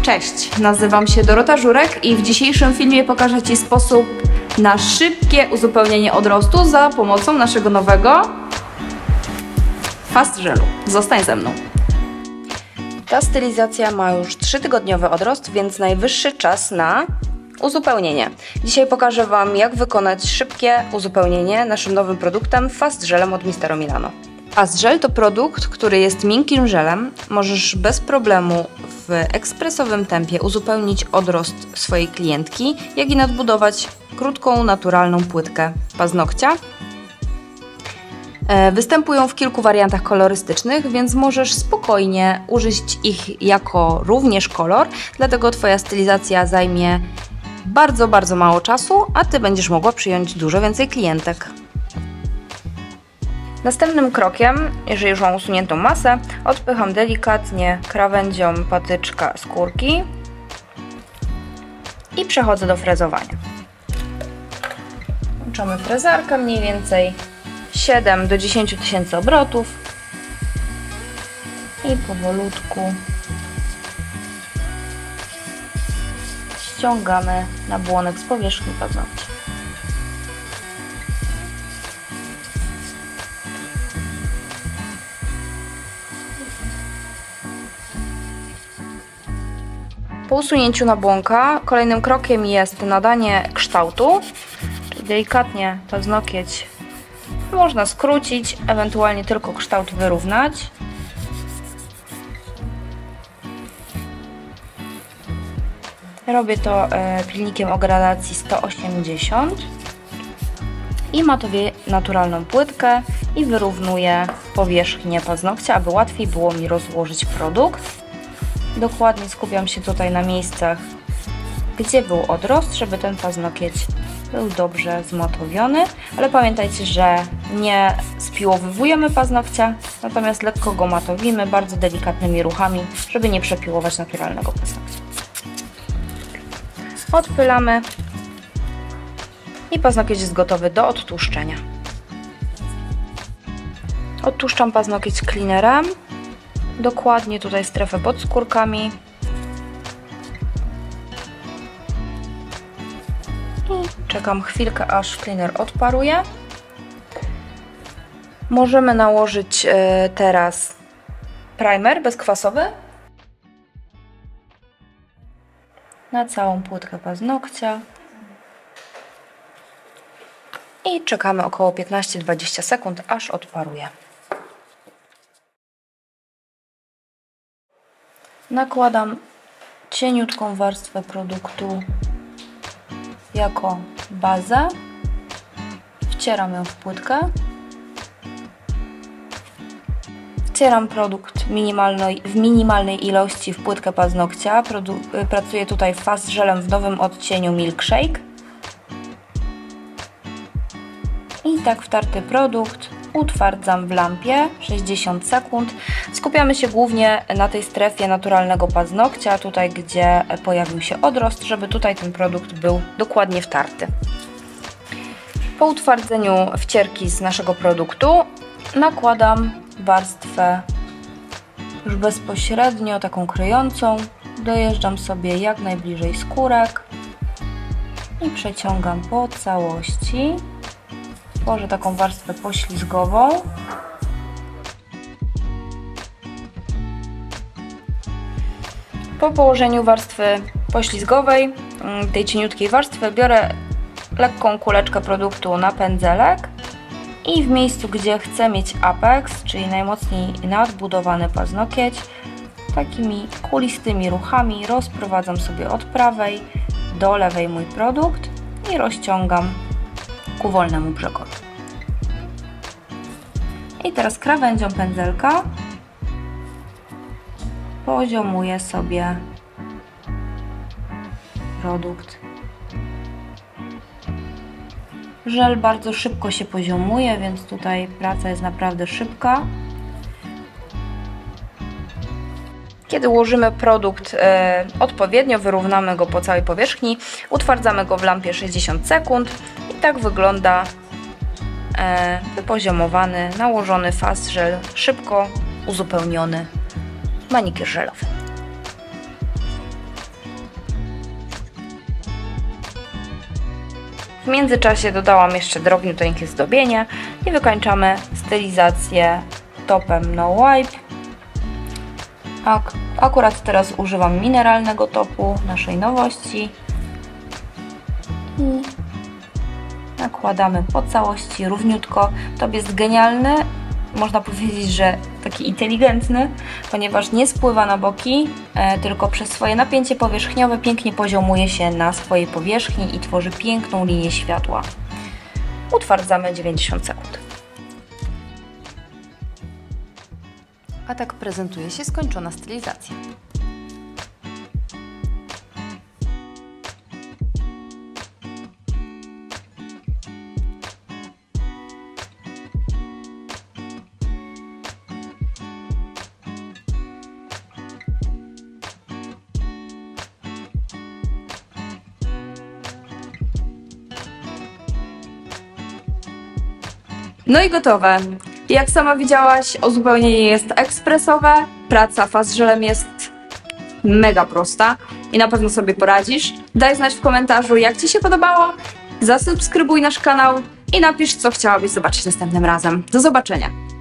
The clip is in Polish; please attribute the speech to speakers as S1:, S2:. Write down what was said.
S1: Cześć, nazywam się Dorota Żurek i w dzisiejszym filmie pokażę Ci sposób na szybkie uzupełnienie odrostu za pomocą naszego nowego Fast Gelu. Zostań ze mną. Ta stylizacja ma już 3-tygodniowy odrost, więc najwyższy czas na uzupełnienie. Dzisiaj pokażę Wam, jak wykonać szybkie uzupełnienie naszym nowym produktem Fast Gelem od Mistero Milano. Fast Gel to produkt, który jest miękkim żelem. Możesz bez problemu w ekspresowym tempie uzupełnić odrost swojej klientki, jak i nadbudować krótką, naturalną płytkę paznokcia. Występują w kilku wariantach kolorystycznych, więc możesz spokojnie użyć ich jako również kolor, dlatego Twoja stylizacja zajmie bardzo mało czasu, a Ty będziesz mogła przyjąć dużo więcej klientek. Następnym krokiem, jeżeli już mam usuniętą masę, odpycham delikatnie krawędzią patyczka skórki i przechodzę do frezowania. Włączamy frezarkę mniej więcej 7 do 10 tysięcy obrotów i powolutku ściągamy nabłonek z powierzchni paznokcia. Po usunięciu nabłonka kolejnym krokiem jest nadanie kształtu, czyli delikatnie paznokieć można skrócić, ewentualnie tylko kształt wyrównać. Robię to pilnikiem o gradacji 180 i matowię naturalną płytkę i wyrównuję powierzchnię paznokcia, aby łatwiej było mi rozłożyć produkt. Dokładnie skupiam się tutaj na miejscach, gdzie był odrost, żeby ten paznokieć był dobrze zmatowiony, ale pamiętajcie, że nie spiłowywujemy paznokcia, natomiast lekko go matowimy bardzo delikatnymi ruchami, żeby nie przepiłować naturalnego paznokcia. Odpylamy i paznokieć jest gotowy do odtłuszczenia. Odtłuszczam paznokieć cleanerem, dokładnie tutaj strefę pod skórkami i czekam chwilkę, aż cleaner odparuje. Możemy nałożyć teraz primer bezkwasowy na całą płytkę paznokcia i czekamy około 15-20 sekund, aż odparuje. Nakładam cieniutką warstwę produktu jako bazę, wcieram ją w płytkę, wcieram produkt w minimalnej ilości w płytkę paznokcia. Pracuję tutaj Fast Gelem w nowym odcieniu Milkshake i tak wtarty produkt utwardzam w lampie 60 sekund. Skupiamy się głównie na tej strefie naturalnego paznokcia, tutaj gdzie pojawił się odrost, żeby tutaj ten produkt był dokładnie wtarty. Po utwardzeniu wcierki z naszego produktu nakładam warstwę już bezpośrednio, taką kryjącą. Dojeżdżam sobie jak najbliżej skórek i przeciągam po całości. Tworzę taką warstwę poślizgową. Po położeniu warstwy poślizgowej, tej cieniutkiej warstwy, biorę lekką kuleczkę produktu na pędzelek i w miejscu, gdzie chcę mieć apex, czyli najmocniej nadbudowany paznokieć, takimi kulistymi ruchami rozprowadzam sobie od prawej do lewej mój produkt i rozciągam ku wolnemu brzegu. I teraz krawędzią pędzelka poziomuję sobie produkt. Żel bardzo szybko się poziomuje, więc tutaj praca jest naprawdę szybka. Kiedy ułożymy produkt odpowiednio, wyrównamy go po całej powierzchni, utwardzamy go w lampie 60 sekund i tak wygląda wypoziomowany, nałożony Fast Gel, szybko uzupełniony manikier żelowy. W międzyczasie dodałam jeszcze drobniuteńkie zdobienie i wykończamy stylizację topem No Wipe. Akurat teraz używam mineralnego topu, naszej nowości. I nakładamy po całości równiutko. Top jest genialny, można powiedzieć, że taki inteligentny, ponieważ nie spływa na boki, tylko przez swoje napięcie powierzchniowe pięknie poziomuje się na swojej powierzchni i tworzy piękną linię światła. Utwardzamy 90 sekund. A tak prezentuje się skończona stylizacja. No i gotowe. Jak sama widziałaś, uzupełnienie jest ekspresowe, praca fast żelem jest mega prosta i na pewno sobie poradzisz. Daj znać w komentarzu, jak Ci się podobało, zasubskrybuj nasz kanał i napisz, co chciałabyś zobaczyć następnym razem. Do zobaczenia!